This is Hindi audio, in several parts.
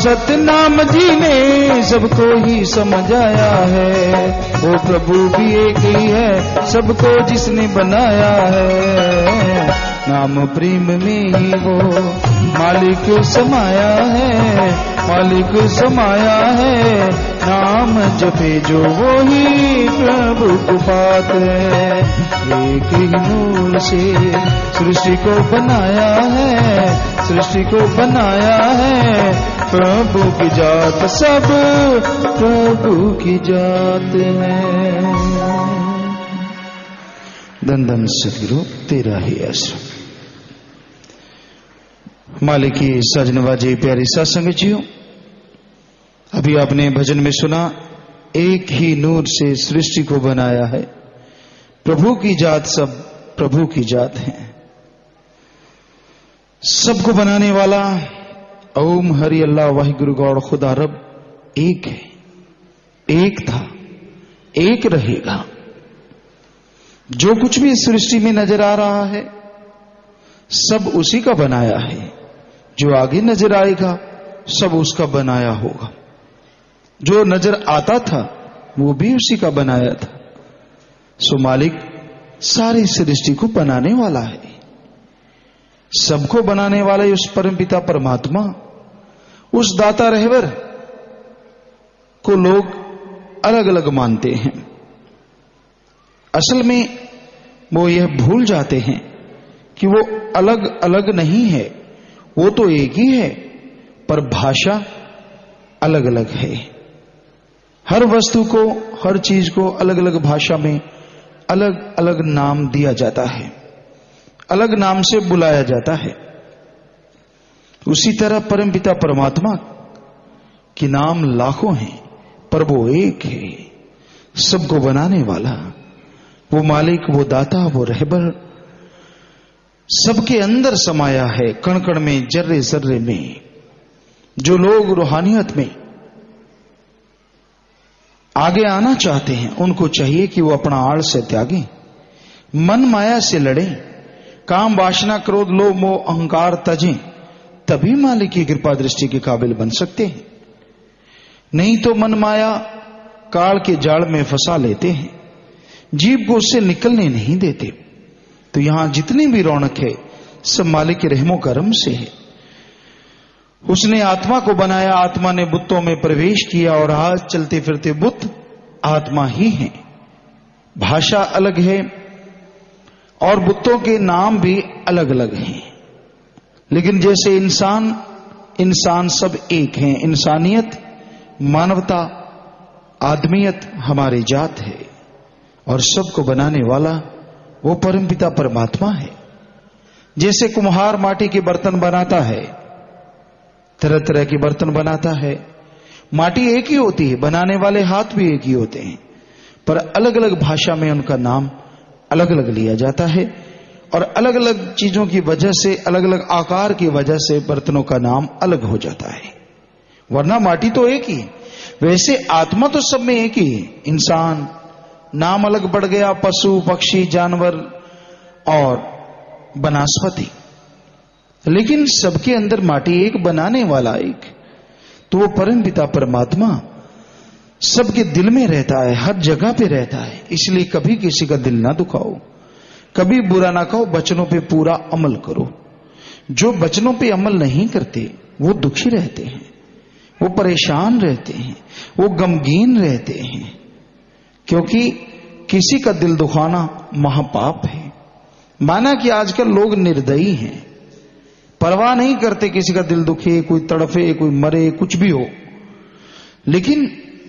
सतनाम जी ने सबको ही समझाया है, वो प्रभु भी एक ही है सबको जिसने बनाया है। नाम प्रेम में ही वो मालिक समाया है, मालिक समाया है। नाम जपे जो वो ही प्रभु को पाते है। एक ही मूल से सृष्टि को बनाया है, सृष्टि को बनाया है। प्रभु की जात सब प्रभु की जात है। धन धन सतगुरु तेरा ही आश्रम। मालिक की सजनवाजी प्यारी सत्संग जियो, अभी आपने भजन में सुना, एक ही नूर से सृष्टि को बनाया है। प्रभु की जात सब प्रभु की जात है। सबको बनाने वाला ओम हरि अल्लाह वाहिगुरु गौड़ खुदा रब एक है, एक था, एक रहेगा। जो कुछ भी इस सृष्टि में नजर आ रहा है सब उसी का बनाया है। जो आगे नजर आएगा सब उसका बनाया होगा। जो नजर आता था वो भी उसी का बनाया था। सो मालिक सारी सृष्टि को बनाने वाला है, सबको बनाने वाला है। उस परमपिता परमात्मा, उस दाता रहबर को लोग अलग अलग मानते हैं। असल में वो यह भूल जाते हैं कि वो अलग अलग नहीं है, वो तो एक ही है, पर भाषा अलग अलग है। हर वस्तु को, हर चीज को अलग अलग भाषा में अलग अलग नाम दिया जाता है, अलग नाम से बुलाया जाता है। उसी तरह परमपिता परमात्मा के नाम लाखों हैं, पर वो एक है, सबको बनाने वाला। वो मालिक, वो दाता, वो रहबर सबके अंदर समाया है, कण कण में, जर्रे जर्रे में। जो लोग रूहानियत में आगे आना चाहते हैं उनको चाहिए कि वो अपना आलस्य त्यागें, मन माया से लड़ें, काम वासना क्रोध लोभ मोह अहंकार तजें, तभी मालिक की कृपा दृष्टि के काबिल बन सकते हैं। नहीं तो मन माया काल के जाल में फंसा लेते हैं, जीव को उससे निकलने नहीं देते। तो यहां जितनी भी रौनक है सब मालिक के रहमो करम से है। उसने आत्मा को बनाया, आत्मा ने बुत्तों में प्रवेश किया और आज चलते फिरते बुत्त आत्मा ही हैं। भाषा अलग है और बुत्तों के नाम भी अलग अलग हैं, लेकिन जैसे इंसान सब एक हैं। इंसानियत, मानवता, आदमियत हमारी जात है और सबको बनाने वाला वो परमपिता परमात्मा है। जैसे कुम्हार माटी के बर्तन बनाता है, तरह तरह के बर्तन बनाता है, माटी एक ही होती है, बनाने वाले हाथ भी एक ही होते हैं, पर अलग अलग भाषा में उनका नाम अलग अलग लिया जाता है और अलग अलग चीजों की वजह से, अलग अलग आकार की वजह से बर्तनों का नाम अलग हो जाता है। वरना माटी तो एक ही, वैसे आत्मा तो सब में एक ही है। इंसान नाम अलग बढ़ गया, पशु पक्षी जानवर और वनस्पति, लेकिन सबके अंदर माटी एक, बनाने वाला एक। तो वो परमपिता परमात्मा सबके दिल में रहता है, हर जगह पे रहता है। इसलिए कभी किसी का दिल ना दुखाओ, कभी बुरा ना कहो, बचनों पे पूरा अमल करो। जो बचनों पे अमल नहीं करते वो दुखी रहते हैं, वो परेशान रहते हैं, वो गमगीन रहते हैं, क्योंकि किसी का दिल दुखाना महापाप है। माना कि आजकल लोग निर्दयी हैं, परवाह नहीं करते किसी का दिल दुखे, कोई तड़फे, कोई मरे, कुछ भी हो, लेकिन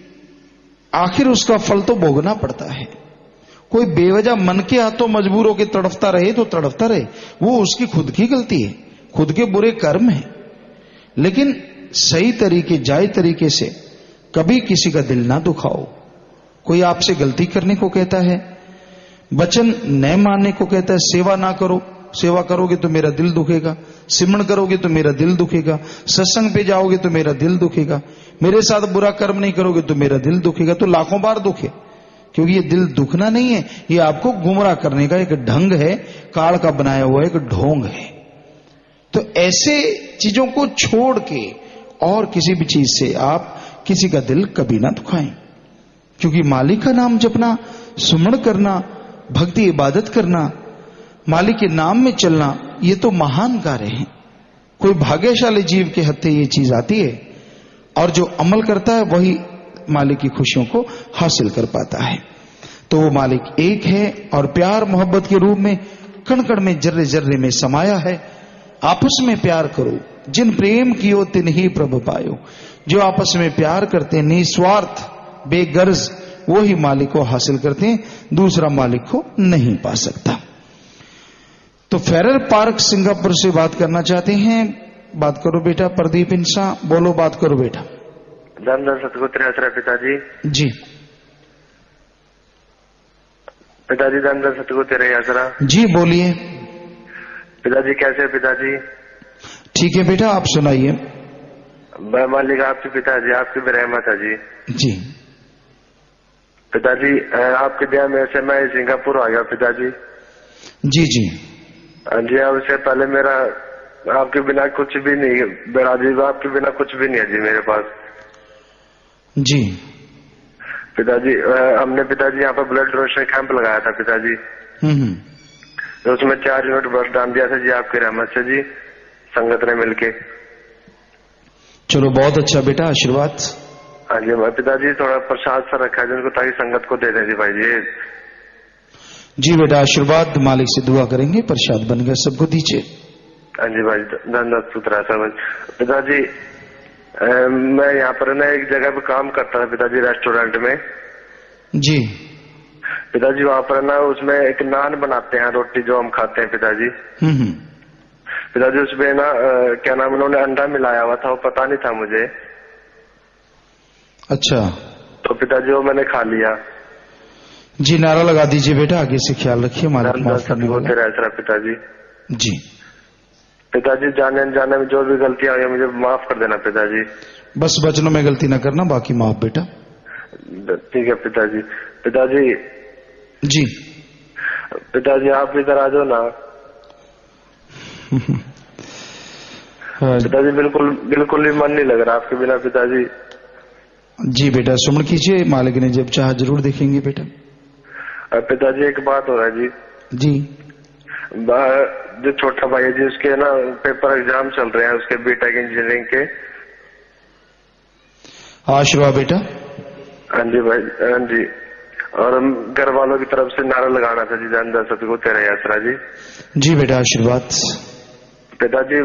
आखिर उसका फल तो भोगना पड़ता है। कोई बेवजह मन के हाथों मजबूर होकर तड़फता रहे तो तड़फता रहे, वो उसकी खुद की गलती है, खुद के बुरे कर्म है। लेकिन सही तरीके, जायज तरीके से कभी किसी का दिल ना दुखाओ। कोई आपसे गलती करने को कहता है, वचन न मानने को कहता है, सेवा ना करो, सेवा करोगे तो मेरा दिल दुखेगा, सिमरण करोगे तो मेरा दिल दुखेगा, सत्संग पे जाओगे तो मेरा दिल दुखेगा, मेरे साथ बुरा कर्म नहीं करोगे तो मेरा दिल दुखेगा, तो लाखों बार दुखे। क्योंकि ये दिल दुखना नहीं है, ये आपको गुमराह करने का एक ढंग है, काल का बनाया हुआ एक ढोंग है। तो ऐसे चीजों को छोड़ के और किसी भी चीज से आप किसी का दिल कभी ना दुखाएं, क्योंकि मालिक का नाम जपना, सुमरण करना, भक्ति इबादत करना, मालिक के नाम में चलना, ये तो महान कार्य है। कोई भाग्यशाली जीव के हत्थे ये चीज आती है, और जो अमल करता है वही मालिक की खुशियों को हासिल कर पाता है। तो वो मालिक एक है और प्यार मोहब्बत के रूप में कण कण में, जर्रे जर्रे में समाया है। आपस में प्यार करो, जिन प्रेम कियो तिन ही प्रभु पायो। जो आपस में प्यार करते हैं निस्वार्थ बेगर्ज, वो ही मालिक को हासिल करते हैं, दूसरा मालिक को नहीं पा सकता। तो फेरल पार्क सिंगापुर से बात करना चाहते हैं। बात करो बेटा। प्रदीप इंसा, बोलो, बात करो बेटा। धन धन सतगुरु पिताजी। जी पिताजी, धन धन सतगुरु तेरे यात्रा। जी बोलिए पिताजी, कैसे है पिताजी? ठीक है बेटा, आप सुनाइए। मालिक आपके पिताजी, आपकी भी रहमत है जी। जी पिताजी, आपके दया में से मैं सिंगापुर आ गया पिताजी। जी जी जी, अब इससे पहले मेरा आपके बिना कुछ भी नहीं है पिताजी, आपके बिना कुछ भी नहीं है जी मेरे पास। जी पिताजी, हमने पिताजी यहाँ पर ब्लड डोनेशन कैंप लगाया था पिताजी। तो उसमें 4 यूनिट ब्लड दान दिया था जी, आपकी रहमत से जी, संगत ने मिलके। चलो बहुत अच्छा बेटा, आशीर्वाद। हाँ जी पिताजी, थोड़ा प्रसाद सा रखा है जिनको, ताकि संगत को दे दें जी भाई जी। जी बेटा, आशीर्वाद, मालिक से दुआ करेंगे, प्रसाद बन गया, सबको दीजिए। हाँ जी भाई, धन्यवाद पुत्रा समझ। पिताजी, मैं यहाँ पर ना एक जगह पे काम करता था पिताजी, रेस्टोरेंट में। जी पिताजी, वहाँ पर ना उसमें एक नान बनाते हैं, रोटी जो हम खाते हैं पिताजी। पिताजी, उसमें ना क्या नाम, उन्होंने अंडा मिलाया हुआ था, वो पता नहीं था मुझे। अच्छा। तो पिताजी वो मैंने खा लिया। जी, नारा लगा दीजिए बेटा, आगे से ख्याल रखिए, मालिक माफ करने वाला है पिताजी। जी पिताजी, जाने अनजाने में जो भी गलतियां हुई मुझे माफ कर देना पिताजी। बस वचनों में गलती ना करना, बाकी माफ बेटा। ठीक है पिताजी। पिताजी जी। पिताजी, आप इधर आ जाओ ना। पिताजी, बिल्कुल भी मन नहीं लग रहा आपके बिना पिताजी। जी बेटा, सुमन कीजिए, मालिक ने जब चाहा जरूर देखेंगे बेटा। पिताजी, एक बात हो रहा है जी। जी। जो छोटा भाई है जी, उसके ना पेपर एग्जाम चल रहे हैं, उसके बीटेक इंजीनियरिंग के। आशीर्वाद बेटा। हाँ जी भाई, हाँ जी। और घर वालों की तरफ से नारा लगाना था जी, धन सतगुरु तेरा यात्रा जी। जी बेटा, आशीर्वाद। पिताजी,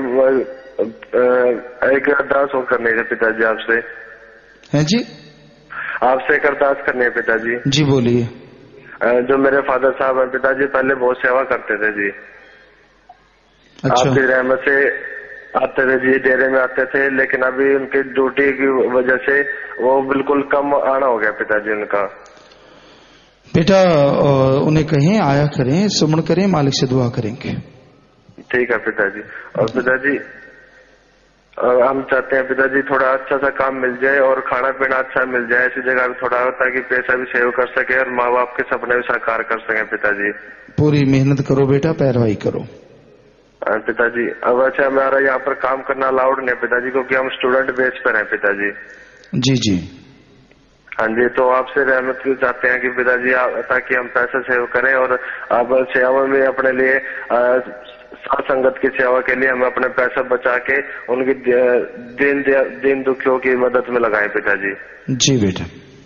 एक अरदास और करनी है पिताजी आपसे। है जी, आपसे एक अरदास करनी है पिताजी। जी बोलिए। जो मेरे फादर साहब हैं पिताजी, पहले बहुत सेवा करते थे जी। अच्छा। आपकी रहमत से आते थे जी, डेरे में आते थे, लेकिन अभी उनकी ड्यूटी की वजह से वो बिल्कुल कम आना हो गया पिताजी उनका। बेटा, उन्हें कहें आया करें, सुमन करें, मालिक से दुआ करेंगे। ठीक है पिताजी। और पिताजी, हम चाहते हैं पिताजी थोड़ा अच्छा सा काम मिल जाए और खाना पीना अच्छा मिल जाए ऐसी जगह भी थोड़ा, ताकि पैसा भी सेव कर सके और माँ बाप के सपने भी साकार कर सके पिताजी। पूरी मेहनत करो बेटा, पैरवाई करो। पिताजी, अब अच्छा हमारा यहाँ पर काम करना अलाउड नहीं है पिताजी, क्योंकि हम स्टूडेंट बेस पर हैं पिताजी। जी जी। हाँ जी, तो आपसे रहमत चाहते हैं कि पिताजी, ताकि हम पैसा सेव करें और आप सेवा में अपने लिए साथ संगत की सेवा के लिए हम अपने पैसा बचा के उनकी दीन दुखियों की मदद में लगाएं पिताजी। जी बेटा।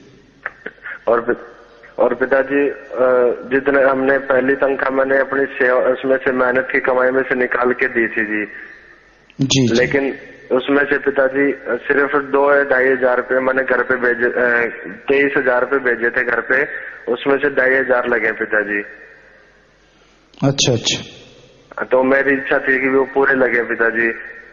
और पिताजी, जितने हमने पहली तनख्वाह मैंने अपनी सेवा उसमें से मेहनत की कमाई में से निकाल के दी थी जी। जी। लेकिन उसमें से पिताजी सिर्फ 2-2.5 हजार रुपये मैंने घर पे भेजे, 23,000 रुपये भेजे थे घर पे, उसमें से 2,500 लगे पिताजी। अच्छा अच्छा। तो मेरी इच्छा थी कि वो पूरे लगे पिताजी।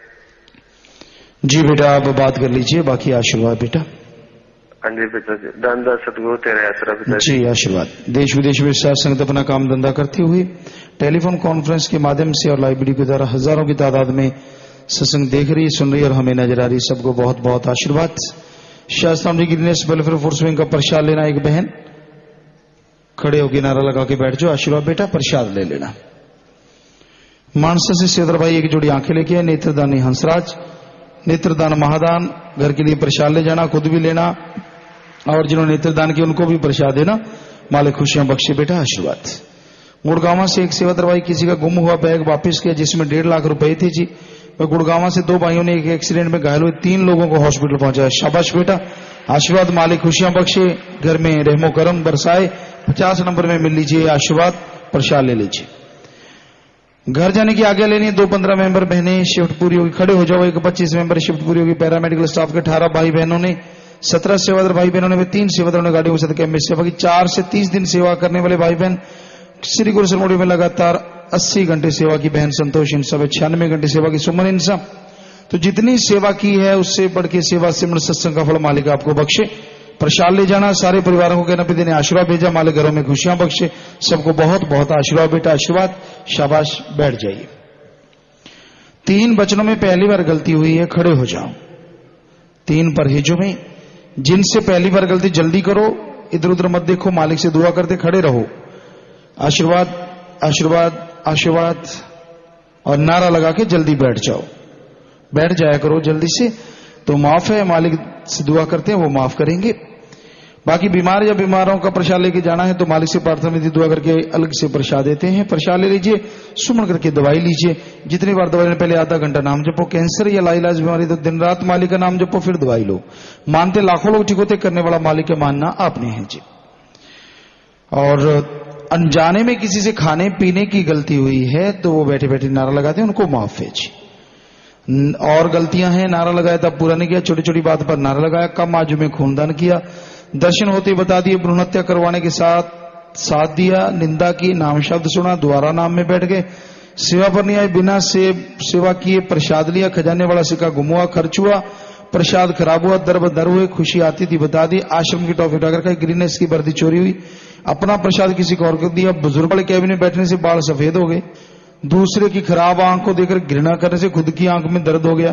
जी बेटा, आप बात कर लीजिए, बाकी आशीर्वाद बेटा। हाँ जी पिताजी, धन सतगुरु तेरा यात्रा पिताजी। जी आशीर्वाद। देश विदेश में साथ संगत अपना काम धंधा करती हुई टेलीफोन कॉन्फ्रेंस के माध्यम से और लाइव वीडियो के द्वारा हजारों की तादाद में सत्संग देख रही, सुन रही और हमें नजर आ रही, सबको बहुत बहुत आशीर्वाद। शास्त्राम गिरनेस वेलफेयर फोर्स विंग का प्रसाद लेना। एक बहन खड़े होकर नारा लगा के बैठ जाओ। आशीर्वाद बेटा, प्रसाद ले लेना। मानसा से सेदर भाई एक जोड़ी आंखें लेके आए, नेत्रदानी हंसराज नेत्रदान महादान, घर के लिए प्रसाद ले जाना, खुद भी लेना, और जिन्होंने नेत्रदान किया उनको भी प्रसाद देना। मालिक खुशियां बख्शे बेटा, आशीर्वाद। गुड़गांव से एक सेवा दरबाई किसी का गुम हुआ बैग वापस किया जिसमें 1.5 लाख रुपए थे जी। गुड़गांव से 2 भाइयों ने एक एक्सीडेंट में घायल हुए 3 लोगों को हॉस्पिटल पहुंचाया। शाबाश बेटा, आशीर्वाद। मालिक खुशियां बख्शे, घर में रहमो करम बरसाए। 50 नंबर में मिल लीजिए आशीर्वाद, प्रसाद ले लीजिए। घर जाने की आज्ञा लेनी है। 2 15 मेंबर बहनें शिफ्ट पूरी होगी, खड़े हो जाओ। 1 25 मेंबर शिफ्ट पूरी होगी। पैरामेडिकल स्टाफ के 18 भाई बहनों ने, 17 सेवादार भाई बहनों ने, 3 सेवादारों ने गाड़ियों के साथ कैंप में सेवा की। 4 से 30 दिन सेवा करने वाले भाई बहन श्री गुरु सरमोड़ी में लगातार 80 घंटे सेवा की बहन संतोष इंसा, 96 घंटे सेवा की सुमन इंसा। तो जितनी सेवा की है उससे बढ़ के सेवा सिमरन सत्संग का फल मालिक आपको बख्शे। प्रसाद ले जाना, सारे परिवारों को कहना देने आशीर्वाद भेजा। मालिक घरों में खुशियां बख्शे, सबको बहुत बहुत आशीर्वाद बेटा, आशीर्वाद। शाबाश, बैठ जाइए। 3 वचनों में पहली बार गलती हुई है, खड़े हो जाओ। 3 परहेजों में जिनसे पहली बार गलती जल्दी करो, इधर उधर मत देखो, मालिक से दुआ करते खड़े रहो। आशीर्वाद आशीर्वाद आशीर्वाद, और नारा लगा के जल्दी बैठ जाओ। बैठ जाया करो जल्दी से, तो माफ है। मालिक से दुआ करते हैं, वो माफ करेंगे। बाकी बीमार या बीमारों का प्रसाद लेके जाना है तो मालिक से प्रार्थना विधि दुआ करके अलग से प्रसाद देते हैं। प्रसाद ले लीजिए, सुमन करके दवाई लीजिए। जितनी बार दवाई लेने पहले आधा घंटा नाम जपो। कैंसर या लाइलाज बीमारी तो दिन रात मालिक का नाम जपो, फिर दवाई लो। मानते लाखों लोग ठीक होते, करने वाला मालिक का मानना आपने है जी। और अनजाने में किसी से खाने पीने की गलती हुई है तो वो बैठे बैठे नारा लगाते हैं, उनको माफ है जी। और गलतियां हैं, नारा लगाया तब पूरा नहीं किया, छोटी छोटी बात पर नारा लगाया, कम आयु में खूनदान किया, दर्शन होते बता दिए, भ्रूण हत्या करवाने के साथ दिया, निंदा की, नाम शब्द सुना, दोबारा नाम में बैठ गए, सेवा पर नहीं आए, बिना सेवा किए प्रसाद लिया, खजाने वाला सिक्का गुम हुआ, खर्च हुआ, प्रसाद खराब हुआ, दर बदर हुए, खुशी आती थी बता दी, आश्रम की टॉफी उठाकर खाई, ग्रीनेस की वर्दी चोरी हुई, अपना प्रसाद किसी को और कर दिया, बुजुर्ग वाले कैबिन में बैठने से बाल सफेद हो गए, दूसरे की खराब आंख को देखकर घृणा करने से खुद की आंख में दर्द हो गया।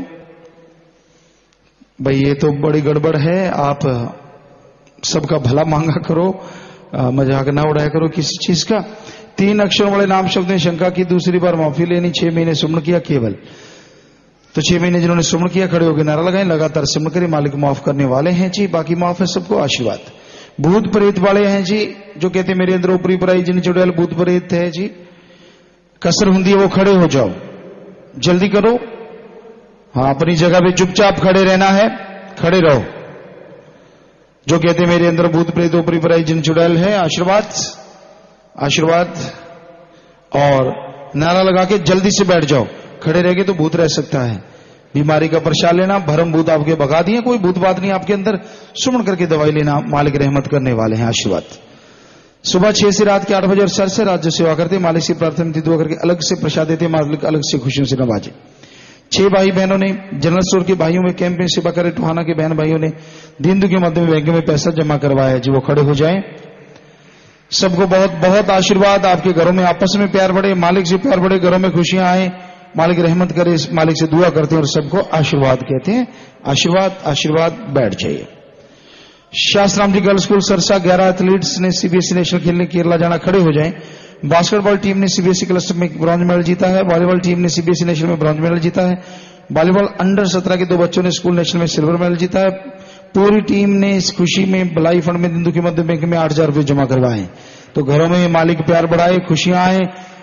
भाई ये तो बड़ी गड़बड़ है। आप सबका भला मांगा करो, मजाक ना उड़ाया करो किसी चीज का। 3 अक्षरों वाले नाम शब्द ने शंका की, दूसरी बार माफी लेनी, 6 महीने सुमन किया केवल। तो 6 महीने जिन्होंने सुमन किया खड़े होकर नारा लगाए, लगातार सुमन करें, मालिक माफ करने वाले हैं जी। बाकी माफ है सबको, आशीर्वाद। भूत प्रेत वाले हैं जी, जो कहते मेरे अंदर ऊपरी पराई जिन चुड़ैल भूत प्रेत है जी, कसर हुंदी है, वो खड़े हो जाओ, जल्दी करो। हाँ, अपनी जगह पे चुपचाप खड़े रहना है, खड़े रहो। जो कहते मेरे अंदर भूत प्रेत ऊपरी पराई जिन चुड़ैल है, आशीर्वाद आशीर्वाद। और नारा लगा के जल्दी से बैठ जाओ। खड़े रह गए तो भूत रह सकता है। बीमारी का प्रसाद लेना, भरम भूत आपके भगा दिए, कोई भूत बात नहीं आपके अंदर, सुमन करके दवाई लेना, मालिक रहमत करने वाले हैं, आशीर्वाद। सुबह 6 से रात के 8 बजे और सर से राज्य सेवा करते, मालिक से प्रार्थना दुआ करके अलग से प्रसाद देते, मालिक अलग से खुशियों से नवाजे। 6 भाई बहनों ने जनरल स्टोर के भाइयों में कैंप में सेवा करे, टोहाना के बहन भाइयों ने दीन के मध्य में बैंक में पैसा जमा करवाया जी, वो खड़े हो जाएं। सबको बहुत बहुत आशीर्वाद। आपके घरों में आपस में प्यार बढ़े, मालिक से प्यार बढ़े, घरों में खुशियां आए, मालिक रहमत करे, मालिक से दुआ करते हैं और सबको आशीर्वाद कहते हैं। आशीर्वाद आशीर्वाद। बैठ जाइए। शास्त्राम ji girls school Sirsa 11 athletes ने सीबीएसई नेशनल खेलने केरला जाना, खड़े हो जाएं। बास्केटबॉल टीम ने सीबीएसई क्लस्टर में ब्रॉन्ज मेडल जीता है। वॉलीबॉल टीम ने सीबीएसई नेशनल में ब्रॉन्ज मेडल जीता है। वॉलीबॉल अंडर 17 के 2 बच्चों ने स्कूल नेशनल में सिल्वर मेडल जीता है। पूरी टीम ने इस खुशी में भलाई फंड में दिंदू के मध्य बैंक में 8,000 रुपए जमा करवाए। तो घरों में मालिक प्यार बढ़ाए, खुशियां आए,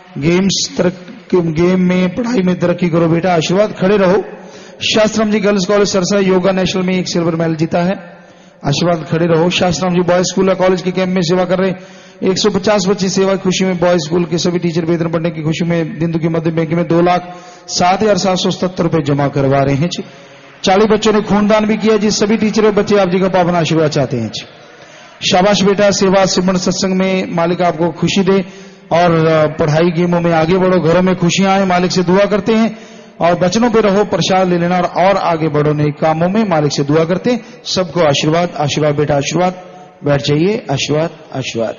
गेम में पढ़ाई में तरक्की करो बेटा, आशीर्वाद। खड़े रहो। शास्त्राम ji girls college Sirsa yoga national में 1 सिल्वर मेडल जीता है, आशीर्वाद। खड़े रहो। शास्त्राम जी बॉयज स्कूल और कॉलेज के कैंप में सेवा कर रहे, 150 बच्चे सेवा की खुशी में, बॉयज स्कूल के सभी टीचर वेतन बढ़ने की खुशी में दिंदू की मध्य बैंक में 2,07,777 रुपए जमा करवा रहे हैं जी। 40 बच्चों ने खूनदान भी किया जी। सभी टीचर और बच्चे आप जी का पावन आशीर्वाद चाहते हैं जी। शाबाश बेटा। सेवा सिमरन सत्संग में मालिक आपको खुशी दे और पढ़ाई गेमों में आगे बढ़ो, घरों में खुशियां आए, मालिक से दुआ करते हैं। और बचनों पे रहो, प्रसाद ले लेना और आगे बढ़ो नए कामों में, मालिक से दुआ करते हैं। सबको आशीर्वाद आशीर्वाद बेटा, आशीर्वाद। बैठ जाइए। आशीर्वाद आशीर्वाद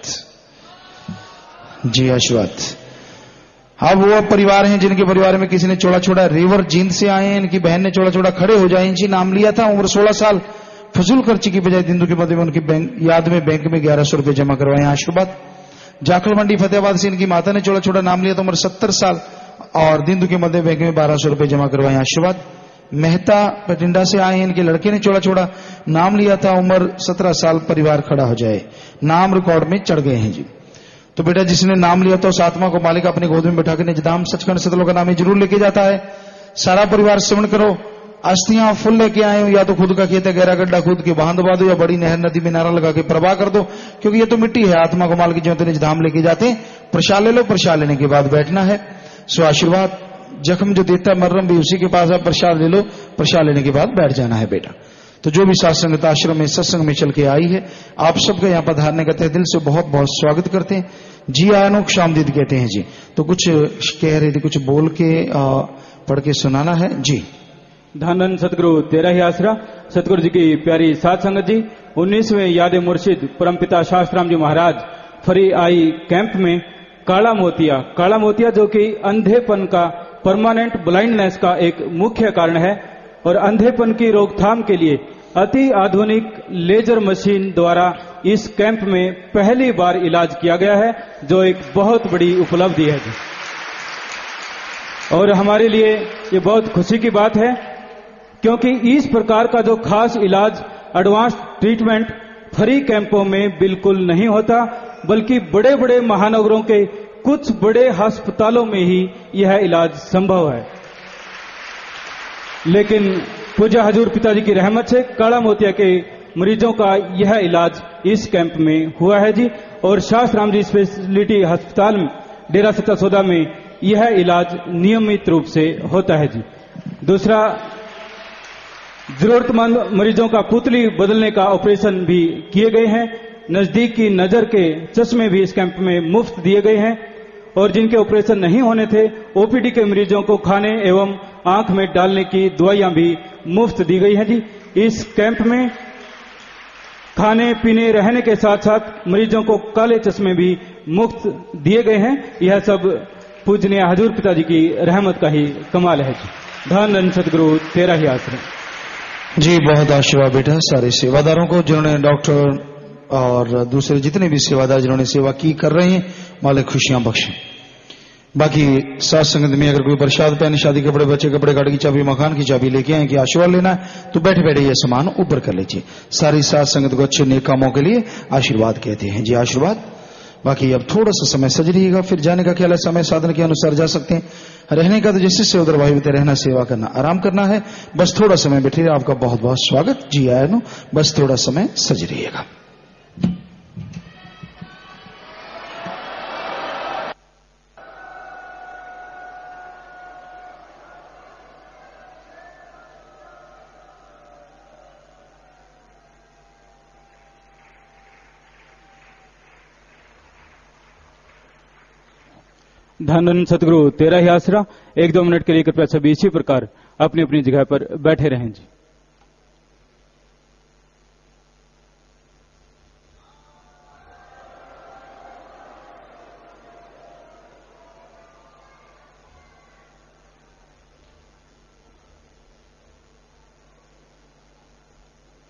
जी, आशीर्वाद। हाँ, वो परिवार हैं जिनके परिवार में किसी ने चौड़ा छोड़ा रेवर जींद से आए हैं, इनकी बहन ने चौड़ा छोड़ा, खड़े हो जाए जी। नाम लिया था, उम्र 16 साल, फजूल खर्ची की बजाय दिंदू के मध्य में उनकी याद में बैंक में 1100 रुपए जमा करवाए, आशीर्वाद। जाखल मंडी फतेहाबाद से इनकी माता ने चौड़ा छोड़ा, नाम लिया था, उम्र 70 साल, और दिंदू के मध्य बैंक में 1200 रुपए जमा करवाए, आशीर्वाद। मेहता बठिंडा से आए हैं, इनके लड़के ने चोला छोड़ा, नाम लिया था, उम्र 17 साल, परिवार खड़ा हो जाए, नाम रिकॉर्ड में चढ़ गए हैं जी। तो बेटा जिसने नाम लिया था उस आत्मा को मालिक अपनी गोद में बैठा कर निजधाम सचखंड सतलोक नामी जरूर लेके जाता है। सारा परिवार श्रवण करो, अस्थियां फुल लेके आए हो, या तो खुद का खेत है गहरा गड्ढा खुद के बांध दबा दो, या बड़ी नहर नदी में नारा लगा के प्रवाह कर दो, क्योंकि ये तो मिट्टी है। आत्मा को मालिक जो निजधाम लेके जाते, प्रसाद ले लो, प्रसाद लेने के बाद बैठना है। सो आशीर्वाद जख्म जो देता है मर्रम भी उसी के पास है, प्रसाद ले लो, प्रसाद लेने के बाद बैठ जाना है बेटा। तो जो भी सत्संगत आश्रम में सत्संग में चल के आई है, आप सबका यहाँ पधारने का तहे दिल से बहुत बहुत स्वागत करते हैं जी। आयनो शामदीद कहते हैं जी। तो कुछ कह रहे थे, कुछ बोल के पढ़ के सुनाना है जी। धन सतगुरु तेरा ही आसरा। सतगुरु जी की प्यारी साध संगत जी, 19वें याद मुर्शिद परमपिता शास्त्राम जी महाराज फरी आई कैंप में काला मोतिया जो कि अंधेपन का, परमानेंट ब्लाइंडनेस का एक मुख्य कारण है, और अंधेपन की रोकथाम के लिए अति आधुनिक लेजर मशीन द्वारा इस कैंप में पहली बार इलाज किया गया है, जो एक बहुत बड़ी उपलब्धि है जी। और हमारे लिए ये बहुत खुशी की बात है, क्योंकि इस प्रकार का जो खास इलाज, एडवांस ट्रीटमेंट फ्री कैंपों में बिल्कुल नहीं होता, बल्कि बड़े बड़े महानगरों के कुछ बड़े अस्पतालों में ही यह इलाज संभव है। लेकिन पूज्य हजूर पिताजी की रहमत से काला मोतिया के मरीजों का यह इलाज इस कैंप में हुआ है जी। और शास्त्राम जी स्पेशलिटी अस्पताल डेरा सच्चा सौदा में यह इलाज नियमित रूप से होता है जी। दूसरा, जरूरतमंद मरीजों का पुतली बदलने का ऑपरेशन भी किए गए हैं। नजदीक की नजर के चश्मे भी इस कैंप में मुफ्त दिए गए हैं, और जिनके ऑपरेशन नहीं होने थे, ओपीडी के मरीजों को खाने एवं आंख में डालने की दवाइयां भी मुफ्त दी गई हैं जी। इस कैंप में खाने पीने रहने के साथ साथ मरीजों को काले चश्मे भी मुफ्त दिए गए हैं। यह सब पूजनीय हजूर पिताजी की रहमत का ही कमाल है जी। धन सतगुरु तेरा ही आश्रय जी। बहुत आशीर्वाद बेटा सारे सेवादारों को, जिन्होंने डॉक्टर और दूसरे जितने भी सेवादार जिन्होंने सेवा की कर रहे हैं, मालिक खुशियां बख्शे। बाकी साथ संगत में अगर कोई प्रसाद पहने, शादी कपड़े, बच्चे कपड़े, गाड़ी की चाबी, मकान की चाबी लेके आए कि आशीर्वाद लेना है, तो बैठे बैठे ये सामान ऊपर कर लीजिए। सारी साथ संगत को अच्छे नेक कामों के लिए आशीर्वाद कहते हैं जी। आशीर्वाद। बाकी अब थोड़ा सा समय सज रहिएगा, फिर जाने का ख्याल है, समय साधन के अनुसार जा सकते हैं। रहने का तो जैसे से उधर भाई होते रहना, सेवा करना, आराम करना है, बस थोड़ा समय बैठिए। आपका बहुत बहुत स्वागत जी। आया नो, बस थोड़ा समय सज रहिएगा। धन सतगुरु तेरा ही आसरा। 1-2 मिनट के लिए कृपया सभी इसी प्रकार अपनी अपनी जगह पर बैठे रहें जी।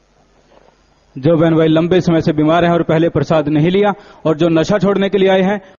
जो बहन भाई लंबे समय से बीमार हैं और पहले प्रसाद नहीं लिया, और जो नशा छोड़ने के लिए आए हैं,